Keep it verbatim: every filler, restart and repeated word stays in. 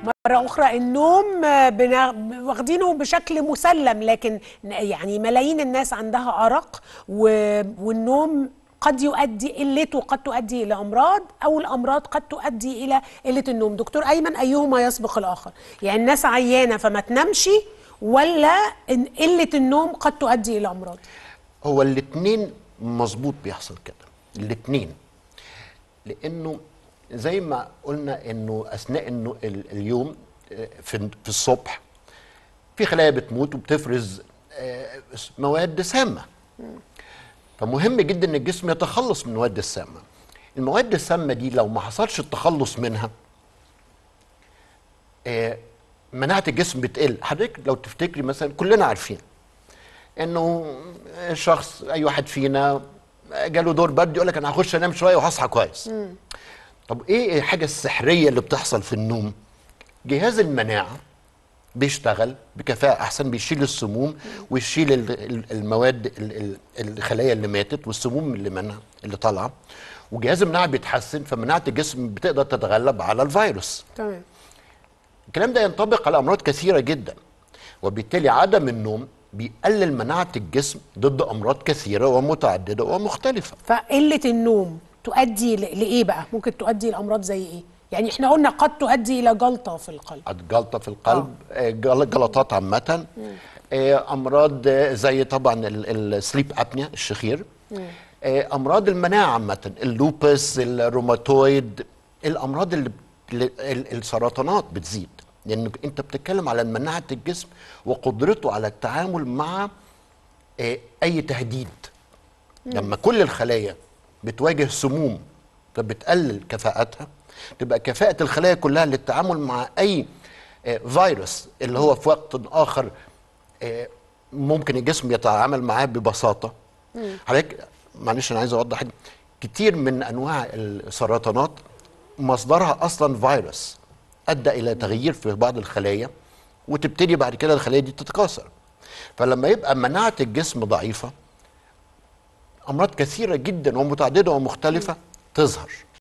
مرة أخرى النوم بنا- واخدينه بشكل مسلم، لكن يعني ملايين الناس عندها أرق، و- والنوم قد يؤدي قلته قد تؤدي إلى أمراض، أو الأمراض قد تؤدي إلى قلة النوم. دكتور أيمن، أيهما يسبق الآخر؟ يعني الناس عيانة فما تنامش، ولا إن قلة النوم قد تؤدي إلى أمراض؟ هو الاثنين مظبوط بيحصل كده، الاثنين. لانه زي ما قلنا انه اثناء انه ال- اليوم آه، في في الصبح في خلايا بتموت وبتفرز آه، مواد سامه. فمهم جدا ان الجسم يتخلص من المواد السامه. المواد السامه دي لو ما حصلش التخلص منها آه، مناعه الجسم بتقل. حضرتك لو تفتكري مثلا، كلنا عارفين انه شخص، اي واحد فينا جاله دور برد يقول لك انا هخش انام شويه وهصحى كويس. طب ايه الحاجه السحريه اللي بتحصل في النوم؟ جهاز المناعه بيشتغل بكفاءه احسن، بيشيل السموم ويشيل ال- ال- المواد ال- ال- الخلايا اللي ماتت والسموم اللي منها اللي طالعه، وجهاز المناعه بيتحسن، فمناعه الجسم بتقدر تتغلب على الفيروس. تمام. الكلام ده ينطبق على امراض كثيره جدا، وبالتالي عدم النوم بيقلل مناعه الجسم ضد امراض كثيره ومتعدده ومختلفه. فقلة النوم تؤدي ل- لإيه بقى؟ ممكن تؤدي لأمراض زي إيه؟ يعني إحنا قلنا قد تؤدي إلى جلطة في القلب. جلطه في القلب، آه. جل- جلطات عامه، آه، امراض آه، زي طبعا السليب ابنيا، الشخير، آه، امراض المناعه عامه، اللوبس، الروماتويد، الامراض اللي اللي- ال- السرطانات بتزيد، لان انت بتتكلم على مناعه الجسم وقدرته على التعامل مع آه، اي تهديد. لما كل الخلايا بتواجه سموم فبتقلل كفاءتها، تبقى كفاءة الخلايا كلها للتعامل مع أي آه، فيروس اللي هو في وقت آخر آه، ممكن الجسم يتعامل معاه ببساطة. حضرتك معلش أنا عايز أوضح حاجة. كتير من أنواع السرطانات مصدرها أصلا فيروس أدى إلى تغيير في بعض الخلايا، وتبتدي بعد كده الخلايا دي تتكاثر. فلما يبقى مناعة الجسم ضعيفة، امراض كثيره جدا ومتعدده ومختلفه تظهر.